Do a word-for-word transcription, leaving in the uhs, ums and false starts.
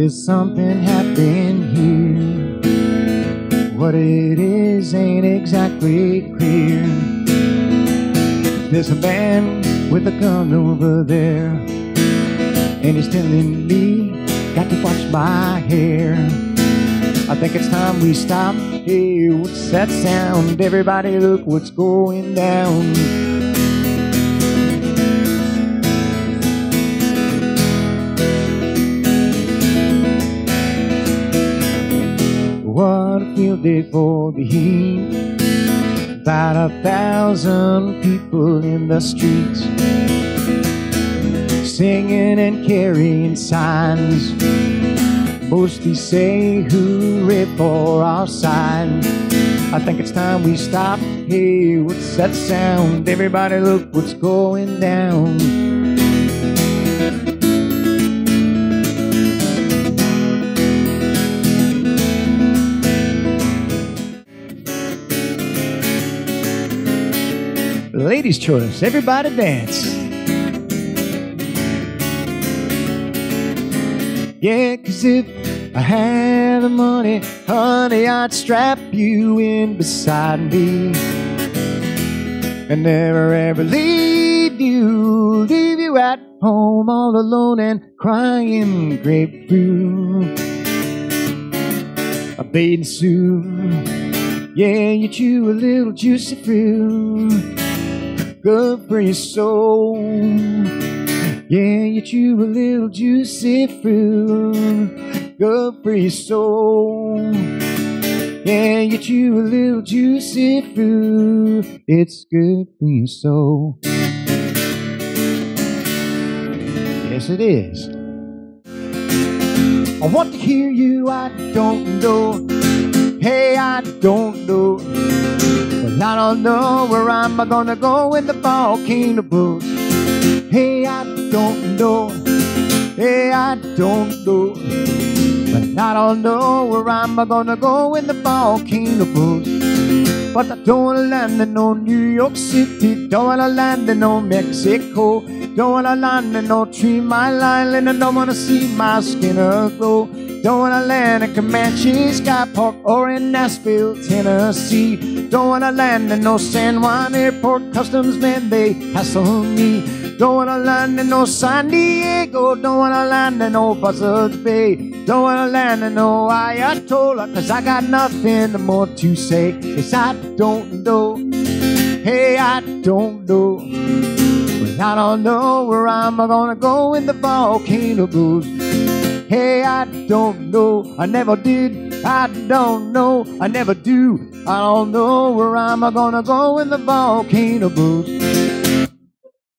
There's something happening here. What it is ain't exactly clear. There's a man with a gun over there, and he's telling me, got to watch my hair. I think it's time we stop. Hey, what's that sound? Everybody look what's going down. What a field day for the heat. About a thousand people in the streets, singing and carrying signs. Mostly say hooray for our side. I think it's time we stop. Hey, what's that sound? Everybody look what's going down. Ladies' choice, everybody dance. Yeah, 'cause if I had the money, honey, I'd strap you in beside me and never ever leave you, leave you at home all alone and crying grapefruit. A bathing suit, yeah, you chew a little juicy fruit, good for your soul. Yeah, you chew a little juicy fruit, good for your soul. Yeah, you chew a little juicy fruit, it's good for your soul. Yes, it is. I want to hear you, I don't know. Hey, I don't know. Well, I don't know where I'm gonna go when the volcano blows. Hey, I don't know. Hey, I don't know. But I don't know where I'm gonna go when the volcano blows. But I don't wanna land in no New York City. Don't wanna land in no Mexico. Don't wanna land in no Three Mile Island. I don't wanna see my skin glow. Don't wanna land in Comanche, Sky Park, or in Nashville, Tennessee. Don't wanna land in no San Juan Airport. Customs men, they hassle me. Don't wanna land in no San Diego. Don't wanna land in no Buzzards Bay. Don't wanna land in no Ayatollah, 'cause I got nothing more to say. 'Cause I don't know. Hey, I don't know. Well, I don't know where I'm gonna go when the volcano blows. Hey, I don't know, I never did. I don't know, I never do. I don't know where I'm gonna go when the volcano blows.